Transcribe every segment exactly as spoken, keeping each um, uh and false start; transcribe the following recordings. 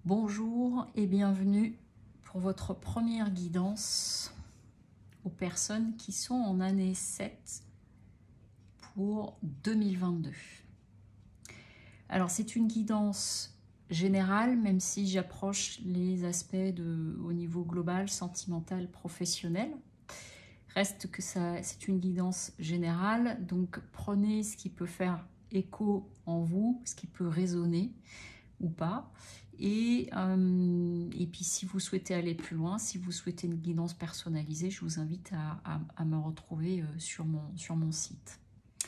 Bonjour et bienvenue pour votre première guidance aux personnes qui sont en année sept pour deux mille vingt-deux. Alors c'est une guidance générale, même si j'approche les aspects de, au niveau global, sentimental, professionnel. Reste que ça, c'est une guidance générale, donc prenez ce qui peut faire écho en vous, ce qui peut résonner ou pas. Et, euh, et puis si vous souhaitez aller plus loin, si vous souhaitez une guidance personnalisée, je vous invite à, à, à me retrouver euh, sur, mon, sur mon site.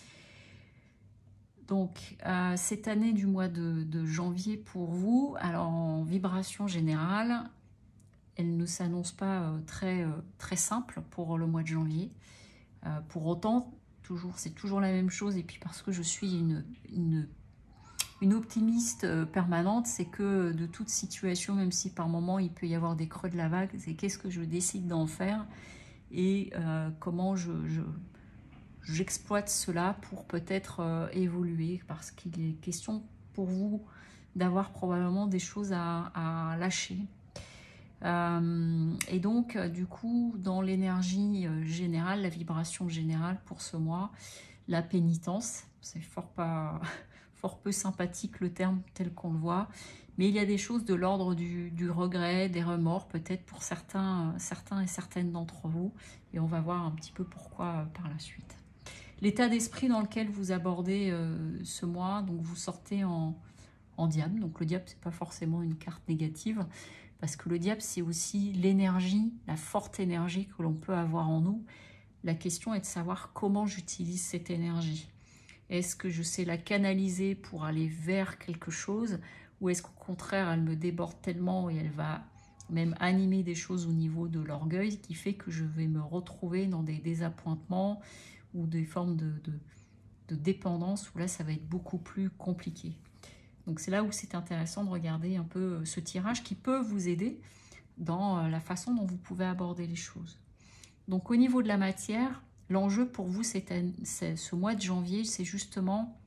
Donc euh, cette année du mois de, de janvier pour vous, alors en vibration générale, elle ne s'annonce pas euh, très, euh, très simple pour le mois de janvier. Euh, pour autant, toujours, c'est toujours la même chose, et puis parce que je suis une, une Une optimiste permanente, c'est que de toute situation, même si par moment il peut y avoir des creux de la vague, c'est qu'est-ce que je décide d'en faire et euh, comment je, je, j'exploite cela pour peut-être euh, évoluer, parce qu'il est question pour vous d'avoir probablement des choses à, à lâcher. Euh, et donc, euh, du coup, dans l'énergie euh, générale, la vibration générale pour ce mois, la pénitence, c'est fort pas... fort peu sympathique le terme tel qu'on le voit, mais il y a des choses de l'ordre du, du regret, des remords peut-être pour certains, certains et certaines d'entre vous, et on va voir un petit peu pourquoi euh, par la suite. L'état d'esprit dans lequel vous abordez euh, ce mois, donc vous sortez en, en diable, donc le diable c'est pas forcément une carte négative, parce que le diable c'est aussi l'énergie, la forte énergie que l'on peut avoir en nous. La question est de savoir comment j'utilise cette énergie. Est-ce que je sais la canaliser pour aller vers quelque chose, ou est-ce qu'au contraire elle me déborde tellement et elle va même animer des choses au niveau de l'orgueil qui fait que je vais me retrouver dans des désappointements ou des formes de, de, de dépendance où là ça va être beaucoup plus compliqué. Donc c'est là où c'est intéressant de regarder un peu ce tirage qui peut vous aider dans la façon dont vous pouvez aborder les choses. Donc au niveau de la matière, l'enjeu pour vous, c'est ce mois de janvier, c'est justement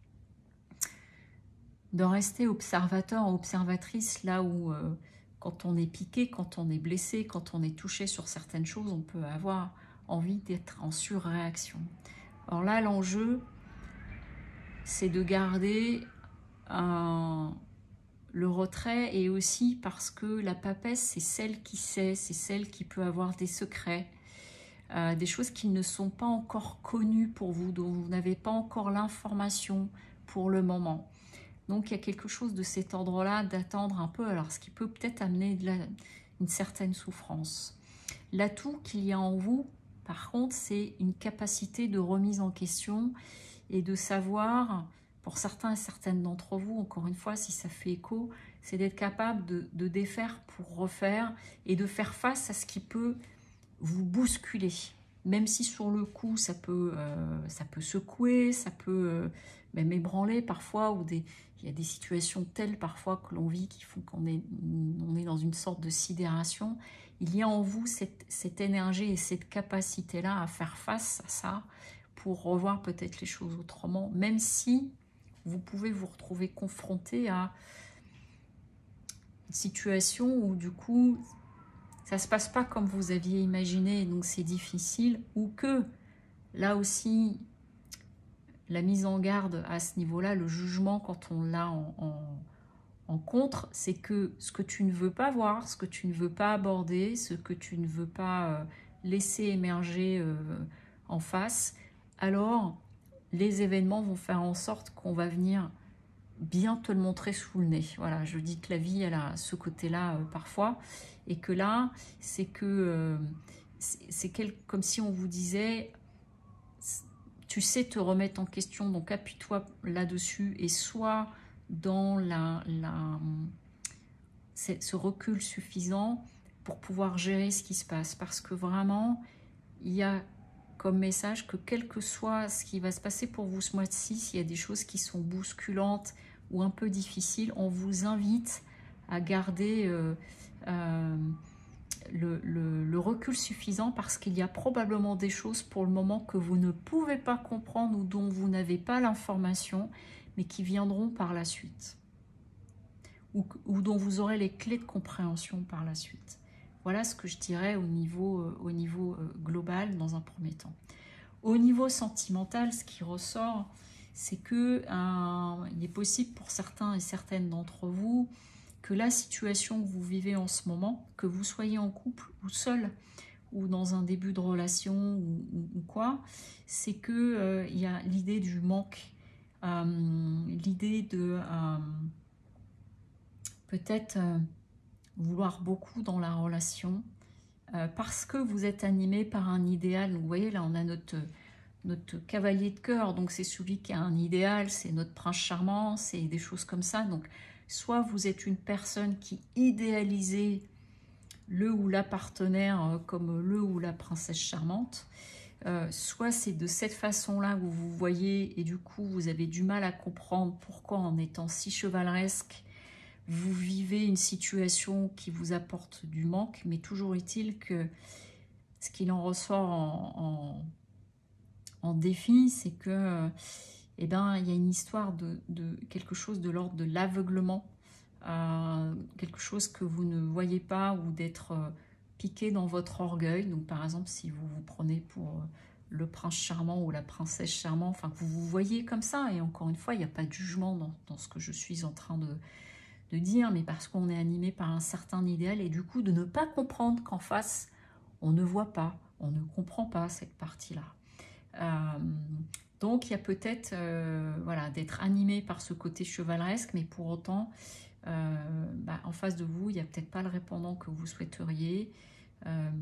de rester observateur, observatrice, là où euh, quand on est piqué, quand on est blessé, quand on est touché sur certaines choses, on peut avoir envie d'être en surréaction. Alors là, l'enjeu, c'est de garder un, le retrait, et aussi parce que la papesse, c'est celle qui sait, c'est celle qui peut avoir des secrets, Euh, des choses qui ne sont pas encore connues pour vous, dont vous n'avez pas encore l'information pour le moment. Donc il y a quelque chose de cet ordre-là, d'attendre un peu, alors ce qui peut peut-être amener de la, une certaine souffrance. L'atout qu'il y a en vous, par contre, c'est une capacité de remise en question et de savoir, pour certains et certaines d'entre vous, encore une fois, si ça fait écho, c'est d'être capable de, de défaire pour refaire et de faire face à ce qui peut vous bousculer, même si sur le coup ça peut, euh, ça peut secouer, ça peut euh, même ébranler parfois, ou des, il y a des situations telles parfois que l'on vit qui font qu'on est, on est dans une sorte de sidération. Il y a en vous cette, cette énergie et cette capacité-là à faire face à ça pour revoir peut-être les choses autrement, même si vous pouvez vous retrouver confronté à une situation où du coup ça ne se passe pas comme vous aviez imaginé, donc c'est difficile, ou que, là aussi, la mise en garde à ce niveau-là, le jugement quand on l'a en, en, en contre, c'est que ce que tu ne veux pas voir, ce que tu ne veux pas aborder, ce que tu ne veux pas euh, laisser émerger euh, en face, alors les événements vont faire en sorte qu'on va venir bien te le montrer sous le nez. Voilà, je dis que la vie, elle a ce côté-là euh, parfois, et que là, c'est que euh, c'est comme si on vous disait, tu sais te remettre en question, donc appuie-toi là-dessus, et sois dans la, la, ce recul suffisant pour pouvoir gérer ce qui se passe, parce que vraiment, il y a comme message que quel que soit ce qui va se passer pour vous ce mois-ci, s'il y a des choses qui sont bousculantes ou un peu difficiles, on vous invite à garder euh, euh, le, le, le recul suffisant, parce qu'il y a probablement des choses pour le moment que vous ne pouvez pas comprendre ou dont vous n'avez pas l'information, mais qui viendront par la suite. ou, ou dont vous aurez les clés de compréhension par la suite. Voilà ce que je dirais au niveau, euh, au niveau euh, global dans un premier temps. Au niveau sentimental, ce qui ressort, c'est que euh, il est possible pour certains et certaines d'entre vous que la situation que vous vivez en ce moment, que vous soyez en couple ou seul, ou dans un début de relation ou, ou, ou quoi, c'est que euh, il y a l'idée du manque, euh, l'idée de euh, peut-être euh, vouloir beaucoup dans la relation, euh, parce que vous êtes animé par un idéal. Vous voyez, là on a notre, notre cavalier de cœur, donc c'est celui qui a un idéal, c'est notre prince charmant, c'est des choses comme ça. Donc soit vous êtes une personne qui idéalisez le ou la partenaire comme le ou la princesse charmante, euh, soit c'est de cette façon-là que vous vous voyez et du coup vous avez du mal à comprendre pourquoi en étant si chevaleresque, vous vivez une situation qui vous apporte du manque, mais toujours est-il que ce qu'il en ressort en, en, en défi, c'est que eh ben, il y a une histoire de, de quelque chose de l'ordre de l'aveuglement, euh, quelque chose que vous ne voyez pas ou d'être euh, piqué dans votre orgueil. Donc par exemple, si vous vous prenez pour euh, le prince charmant ou la princesse charmante, enfin que vous vous voyez comme ça, et encore une fois, il n'y a pas de jugement dans, dans ce que je suis en train de, de dire, mais parce qu'on est animé par un certain idéal, et du coup de ne pas comprendre qu'en face, on ne voit pas, on ne comprend pas cette partie-là. Euh, donc il y a peut-être euh, voilà, d'être animé par ce côté chevaleresque, mais pour autant, euh, bah, en face de vous, il n'y a peut-être pas le répondant que vous souhaiteriez, euh,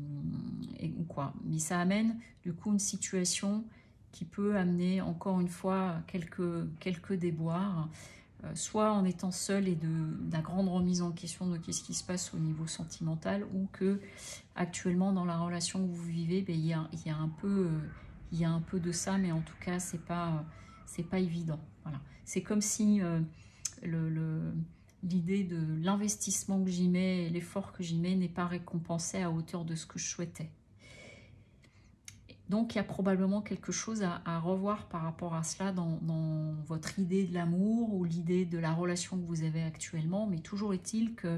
et, ou quoi. Mais ça amène du coup une situation qui peut amener encore une fois quelques, quelques déboires, euh, soit en étant seul et de, de la grande remise en question de qu'est-ce qui se passe au niveau sentimental, ou que actuellement dans la relation que vous vivez, ben, il y a, il y a un peu... Euh, il y a un peu de ça, mais en tout cas, c'est pas, c'est pas évident. Voilà. C'est comme si euh, le, le, l'idée de l'investissement que j'y mets, l'effort que j'y mets n'est pas récompensé à hauteur de ce que je souhaitais. Donc, il y a probablement quelque chose à, à revoir par rapport à cela dans, dans votre idée de l'amour ou l'idée de la relation que vous avez actuellement. Mais toujours est-il que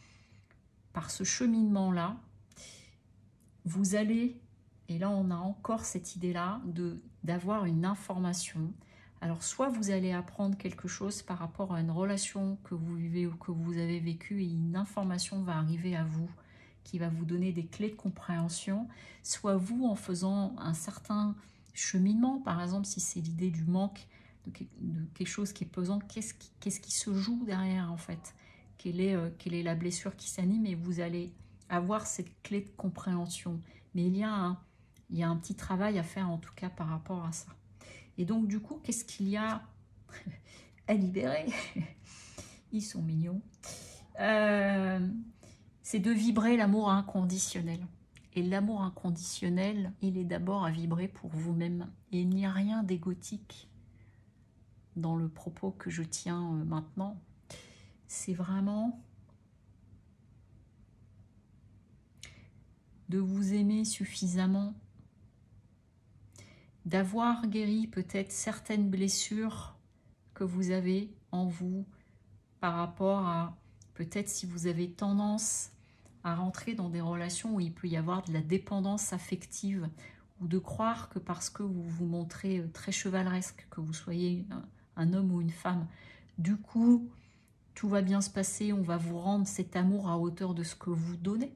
par ce cheminement-là, vous allez... Et là, on a encore cette idée-là de d'avoir une information. Alors, soit vous allez apprendre quelque chose par rapport à une relation que vous vivez ou que vous avez vécue, et une information va arriver à vous, qui va vous donner des clés de compréhension, soit vous, en faisant un certain cheminement, par exemple, si c'est l'idée du manque, de, de quelque chose qui est pesant, qu'est-ce qui, qu'est-ce qui se joue derrière, en fait? Quelle est, euh, quelle est la blessure qui s'anime? Et vous allez avoir cette clé de compréhension. Mais il y a un... Il y a un petit travail à faire en tout cas par rapport à ça. Et donc du coup, qu'est-ce qu'il y a à libérer? Ils sont mignons. Euh, c'est de vibrer l'amour inconditionnel. Et l'amour inconditionnel, il est d'abord à vibrer pour vous-même. Et il n'y a rien d'égotique dans le propos que je tiens maintenant. C'est vraiment de vous aimer suffisamment, d'avoir guéri peut-être certaines blessures que vous avez en vous par rapport à peut-être si vous avez tendance à rentrer dans des relations où il peut y avoir de la dépendance affective, ou de croire que parce que vous vous montrez très chevaleresque, que vous soyez un, un homme ou une femme, du coup tout va bien se passer, on va vous rendre cet amour à hauteur de ce que vous donnez.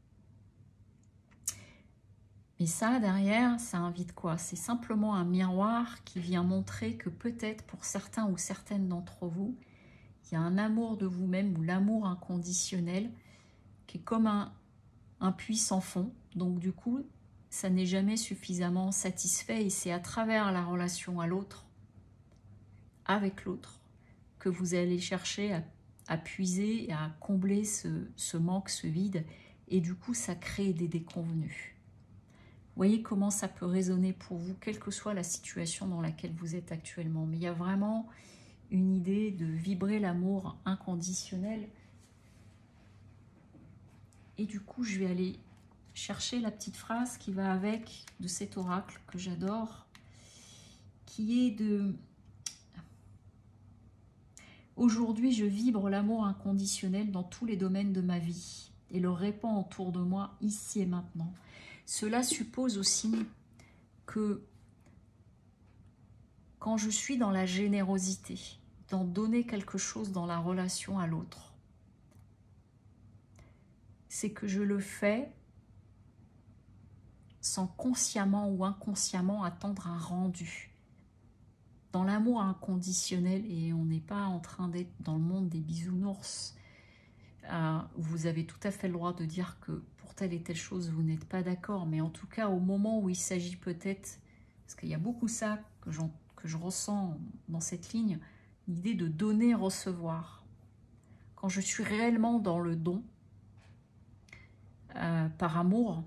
Et ça, derrière, ça invite quoi? C'est simplement un miroir qui vient montrer que peut-être pour certains ou certaines d'entre vous, il y a un amour de vous-même ou l'amour inconditionnel qui est comme un, un puits sans fond. Donc du coup, ça n'est jamais suffisamment satisfait, et c'est à travers la relation à l'autre, avec l'autre, que vous allez chercher à, à puiser et à combler ce, ce manque, ce vide. Et du coup, ça crée des déconvenus. Voyez comment ça peut résonner pour vous, quelle que soit la situation dans laquelle vous êtes actuellement. Mais il y a vraiment une idée de vibrer l'amour inconditionnel. Et du coup, je vais aller chercher la petite phrase qui va avec de cet oracle que j'adore, qui est de... Aujourd'hui, je vibre l'amour inconditionnel dans tous les domaines de ma vie et le répands autour de moi, ici et maintenant. Cela suppose aussi que quand je suis dans la générosité, dans donner quelque chose dans la relation à l'autre, c'est que je le fais sans consciemment ou inconsciemment attendre un rendu. Dans l'amour inconditionnel, et on n'est pas en train d'être dans le monde des bisounours, euh, vous avez tout à fait le droit de dire que pour telle et telle chose, vous n'êtes pas d'accord, mais en tout cas, au moment où il s'agit peut-être, parce qu'il y a beaucoup ça que, que je ressens dans cette ligne, l'idée de donner, recevoir. Quand je suis réellement dans le don, euh, par amour,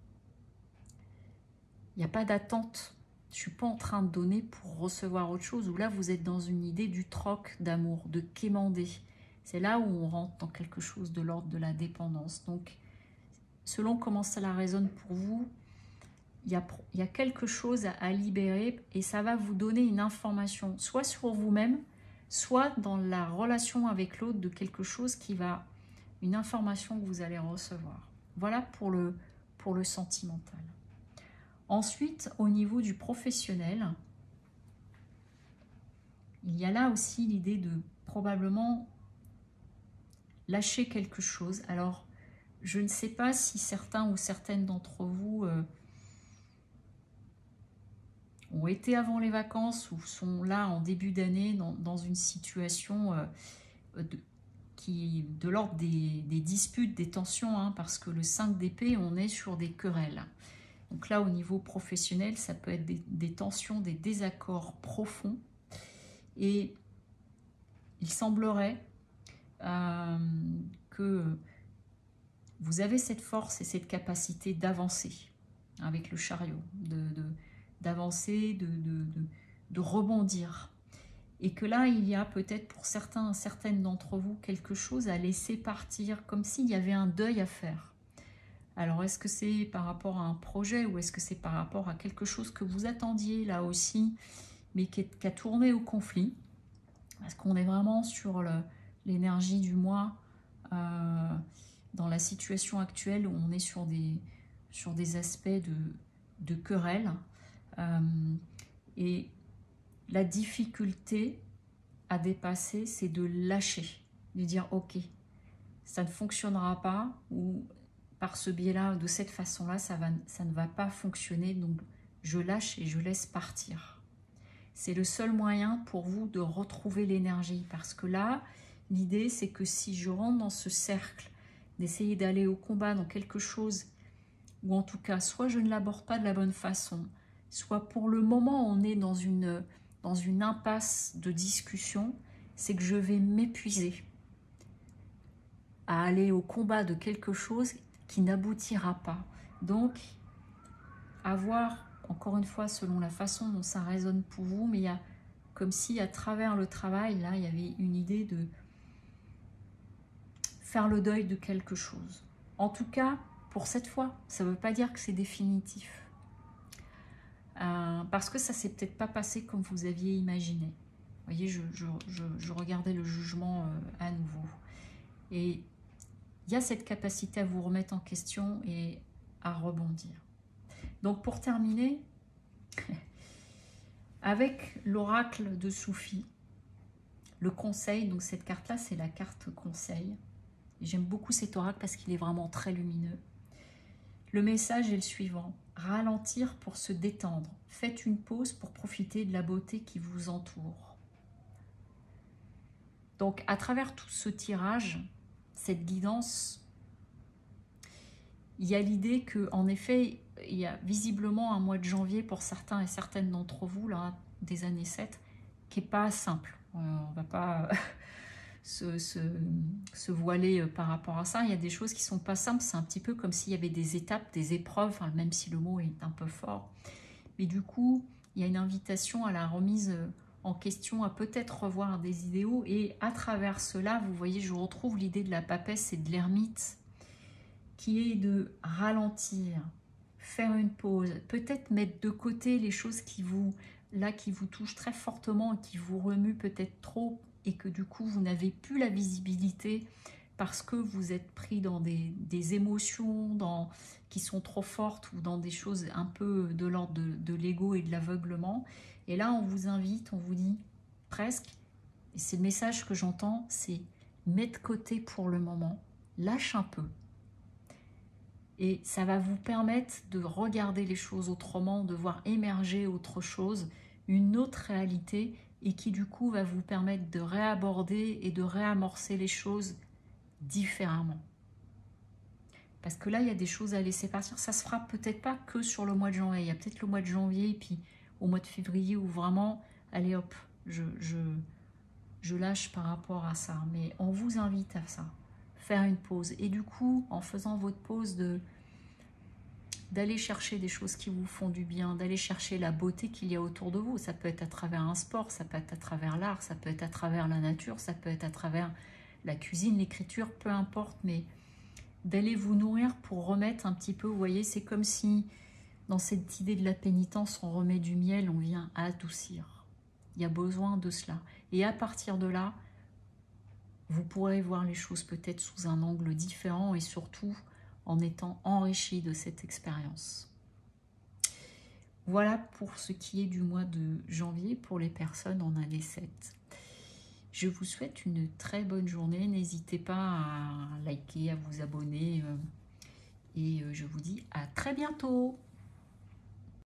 il n'y a pas d'attente. Je ne suis pas en train de donner pour recevoir autre chose, où là vous êtes dans une idée du troc d'amour, de quémander. C'est là où on rentre dans quelque chose de l'ordre de la dépendance. Donc, selon comment cela résonne pour vous, il y a, il y a quelque chose à, à libérer et ça va vous donner une information, soit sur vous-même, soit dans la relation avec l'autre de quelque chose qui va, une information que vous allez recevoir. Voilà pour le, pour le sentimental. Ensuite, au niveau du professionnel, il y a là aussi l'idée de probablement lâcher quelque chose. Alors, je ne sais pas si certains ou certaines d'entre vous euh, ont été avant les vacances ou sont là en début d'année dans, dans une situation euh, de, qui, de l'ordre des, des disputes, des tensions, hein, parce que le cinq d'épée, on est sur des querelles. Donc là, au niveau professionnel, ça peut être des, des tensions, des désaccords profonds. Et il semblerait euh, que vous avez cette force et cette capacité d'avancer avec le chariot, d'avancer, de, de, de, de, de rebondir. Et que là, il y a peut-être pour certains, certaines d'entre vous quelque chose à laisser partir, comme s'il y avait un deuil à faire. Alors, est-ce que c'est par rapport à un projet ou est-ce que c'est par rapport à quelque chose que vous attendiez là aussi, mais qui, est, qui a tourné au conflit? Parce qu'on est vraiment sur l'énergie du mois, euh, dans la situation actuelle où on est sur des, sur des aspects de, de querelle. Euh, et la difficulté à dépasser, c'est de lâcher, de dire ok, ça ne fonctionnera pas, ou par ce biais-là, de cette façon-là, ça, va, ça ne va pas fonctionner, donc je lâche et je laisse partir. C'est le seul moyen pour vous de retrouver l'énergie, parce que là, l'idée, c'est que si je rentre dans ce cercle, d'essayer d'aller au combat dans quelque chose, ou en tout cas, soit je ne l'aborde pas de la bonne façon, soit pour le moment, on est dans une, dans une impasse de discussion, c'est que je vais m'épuiser à aller au combat de quelque chose qui n'aboutira pas. Donc, avoir, encore une fois, selon la façon dont ça résonne pour vous, mais il y a comme si à travers le travail, là, il y avait une idée de faire le deuil de quelque chose. En tout cas, pour cette fois, ça ne veut pas dire que c'est définitif. Euh, parce que ça ne s'est peut-être pas passé comme vous aviez imaginé. Vous voyez, je, je, je, je regardais le jugement euh, à nouveau. Et il y a cette capacité à vous remettre en question et à rebondir. Donc pour terminer, avec l'oracle de Soufi, le conseil, donc cette carte-là, c'est la carte conseil. J'aime beaucoup cet oracle parce qu'il est vraiment très lumineux. Le message est le suivant: ralentir pour se détendre. Faites une pause pour profiter de la beauté qui vous entoure. Donc à travers tout ce tirage, cette guidance, il y a l'idée que, en effet, il y a visiblement un mois de janvier pour certains et certaines d'entre vous, là, des années sept, qui n'est pas simple. Euh, on ne va pas se, se, se voiler par rapport à ça. Il y a des choses qui ne sont pas simples. C'est un petit peu comme s'il y avait des étapes, des épreuves, enfin, même si le mot est un peu fort. Mais du coup, il y a une invitation à la remise en question, à peut-être revoir des idéaux. Et à travers cela, vous voyez, je retrouve l'idée de la papesse et de l'ermite, qui est de ralentir, faire une pause, peut-être mettre de côté les choses qui vous, là, qui vous touchent très fortement et qui vous remuent peut-être trop et que du coup, vous n'avez plus la visibilité parce que vous êtes pris dans des, des émotions dans, qui sont trop fortes ou dans des choses un peu de l'ordre de, de l'ego et de l'aveuglement. Et là, on vous invite, on vous dit presque, et c'est le message que j'entends, c'est mettre de côté pour le moment, lâche un peu. Et ça va vous permettre de regarder les choses autrement, de voir émerger autre chose, une autre réalité, et qui du coup va vous permettre de réaborder et de réamorcer les choses différemment. Parce que là, il y a des choses à laisser partir. Ça se fera peut-être pas que sur le mois de janvier. Il y a peut-être le mois de janvier, et puis au mois de février, où vraiment, allez hop, je, je, je lâche par rapport à ça. Mais on vous invite à ça, faire une pause. Et du coup, en faisant votre pause, de d'aller chercher des choses qui vous font du bien, d'aller chercher la beauté qu'il y a autour de vous. Ça peut être à travers un sport, ça peut être à travers l'art, ça peut être à travers la nature, ça peut être à travers la cuisine, l'écriture, peu importe, mais d'aller vous nourrir pour remettre un petit peu, vous voyez, c'est comme si dans cette idée de la pénitence, on remet du miel, on vient adoucir. Il y a besoin de cela. Et à partir de là, vous pourrez voir les choses peut-être sous un angle différent et surtout en étant enrichi de cette expérience. Voilà pour ce qui est du mois de janvier pour les personnes en année sept. Je vous souhaite une très bonne journée. N'hésitez pas à liker, à vous abonner. Et je vous dis à très bientôt.